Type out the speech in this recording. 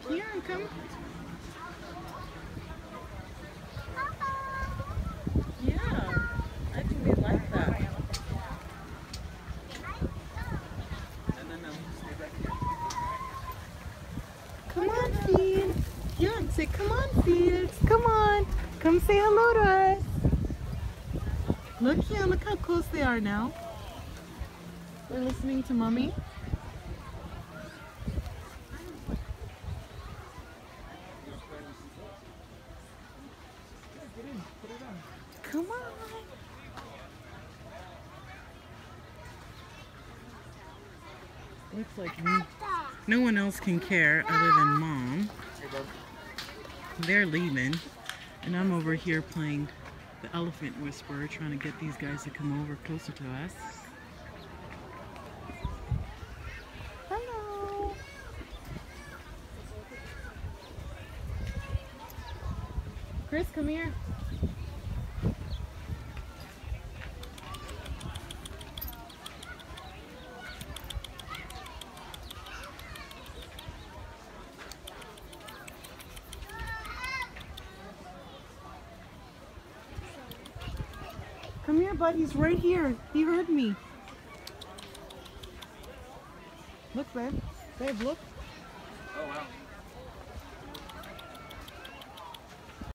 Here, come. Yeah, I think they like that. Come on, Fields. Yeah, say, come on, Fields. Come on. Come say hello to us. Look here, look how close they are now. They're listening to Mommy. Come on. Looks like no one else can care other than Mom. They're leaving. And I'm over here playing the Elephant Whisperer, trying to get these guys to come over closer to us. Hello. Chris, come here. Come here, bud. He's right here. He heard me. Look, babe. Babe, look. Oh, wow.